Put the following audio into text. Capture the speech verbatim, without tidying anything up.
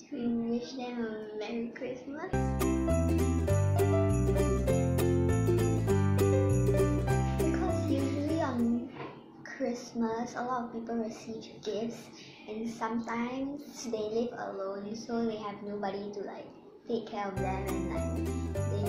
We wish them a Merry Christmas. Because usually on Christmas, a lot of people receive gifts, and sometimes they live alone, so they have nobody to like take care of them, and like they